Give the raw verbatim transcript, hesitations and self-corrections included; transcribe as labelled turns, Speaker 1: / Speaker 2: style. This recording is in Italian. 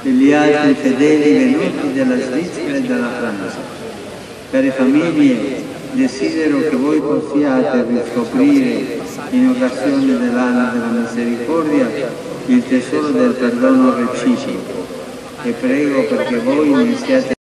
Speaker 1: degli altri fedeli venuti dalla Svizzera e dalla Francia. Care famiglie, desidero che voi possiate riscoprire, in occasione dell'anno della misericordia, il tesoro del perdono reciproco e prego perché voi ne siate